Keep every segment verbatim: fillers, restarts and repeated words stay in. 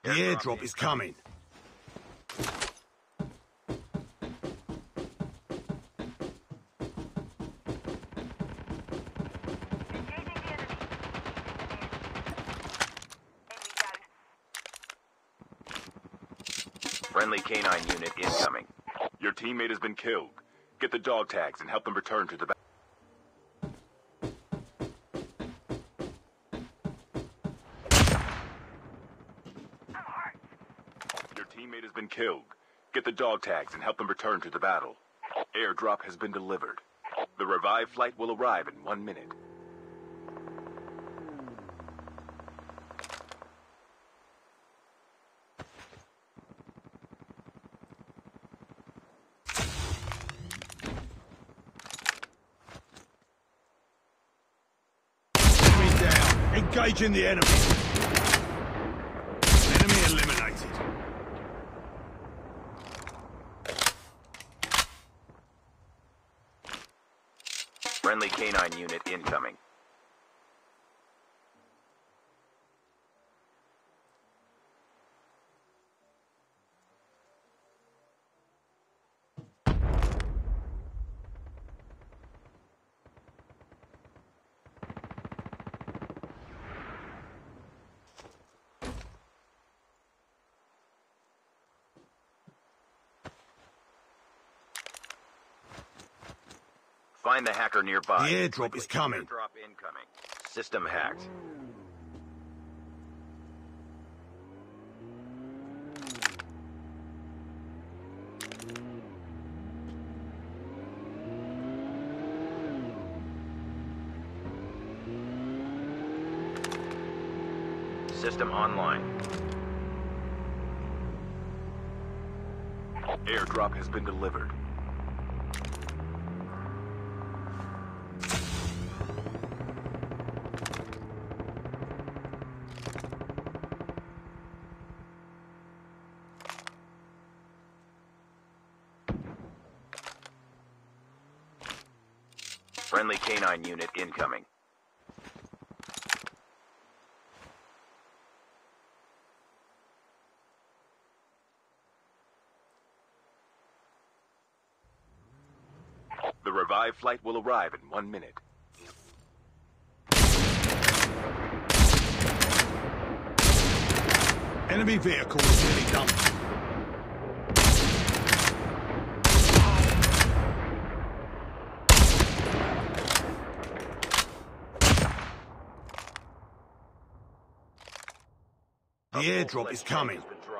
The airdrop is coming. Friendly canine unit incoming. Your teammate has been killed. Get the dog tags and help them return to the back. Your teammate has been killed. Get the dog tags and help them return to the battle. Airdrop has been delivered. The revived flight will arrive in one minute. Engaging the enemy. Enemy eliminated. Friendly canine unit incoming. Find the hacker nearby. The airdrop is coming. Airdrop incoming. System hacked. System online. Airdrop has been delivered. Friendly canine unit incoming. The revived flight will arrive in one minute. Enemy vehicle is nearly done. The airdrop is coming.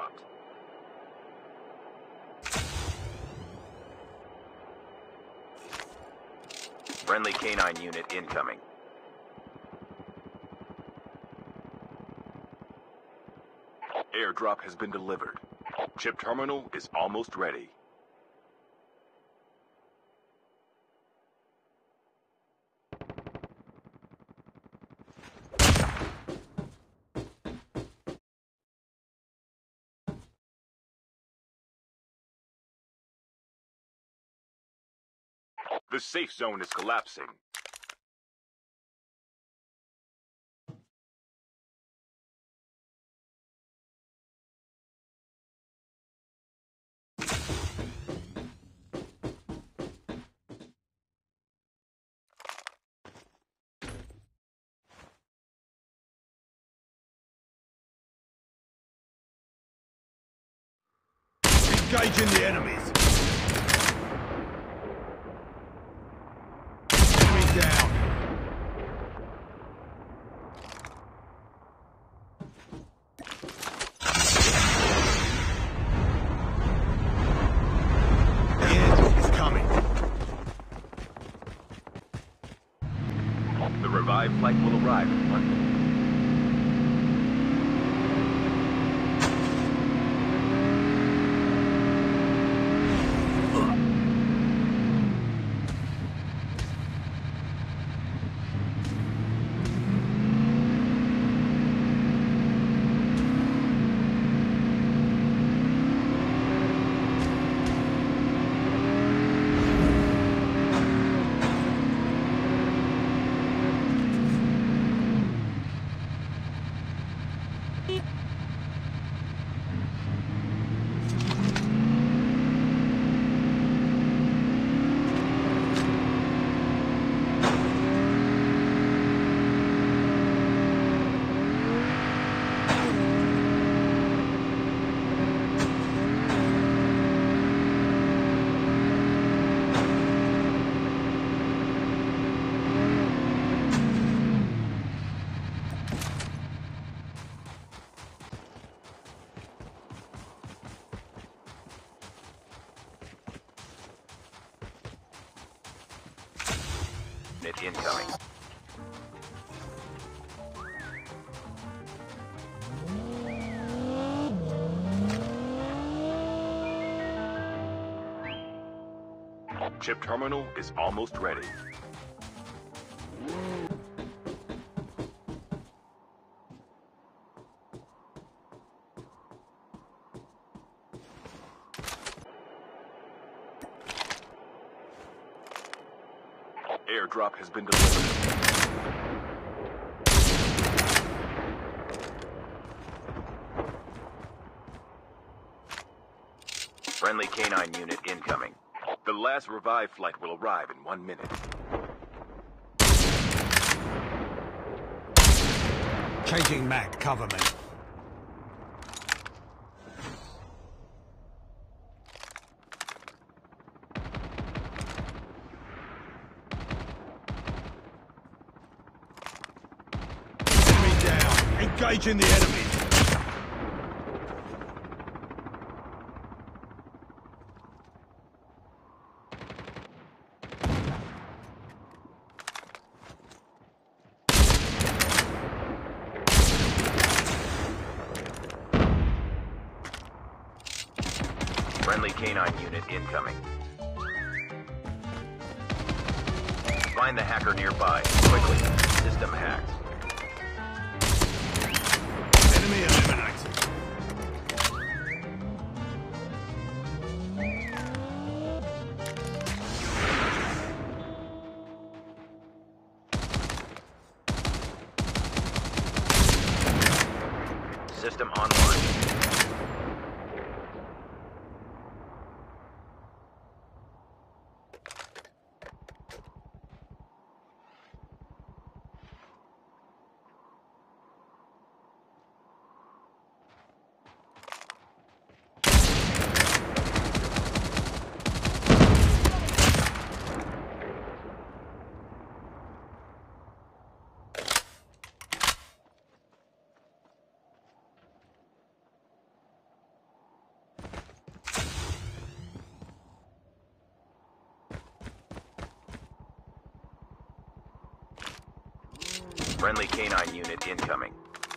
Friendly canine unit incoming. Airdrop has been delivered. Chip terminal is almost ready. The safe zone is collapsing. Engaging the enemies. Enemy down. The airdrop is coming. The revived flight will arrive in one minute. unit incoming. Chip terminal is almost ready. Airdrop has been delivered. Friendly canine unit incoming. The last revive flight will arrive in one minute. Changing mag, cover me. Enemy down. Engaging the enemies. Friendly canine unit incoming. Find the hacker nearby. Quickly. System hacked. Enemy eliminated. System online. Friendly canine unit incoming.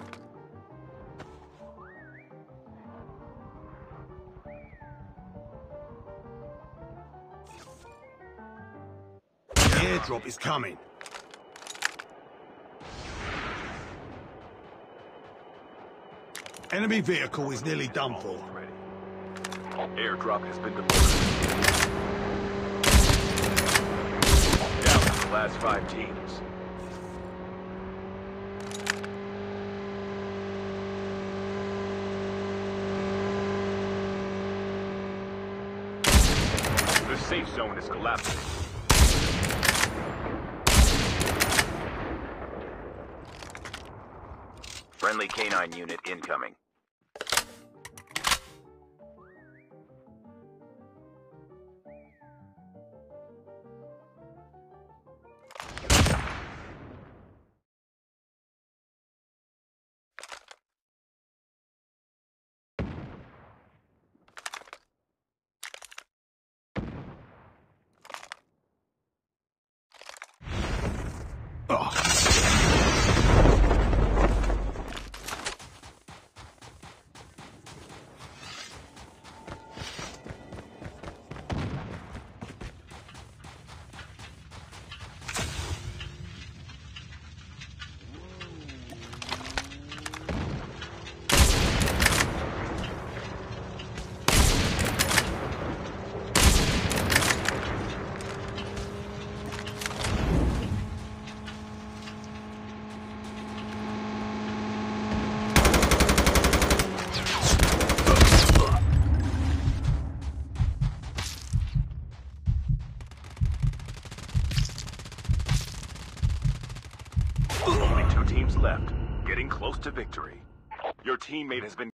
The airdrop is coming. Enemy vehicle is nearly done for. Almost ready. Airdrop has been delivered. Down to the last five teams. The safe zone is collapsing. Friendly canine unit incoming. Only two teams left, getting close to victory. Your teammate has been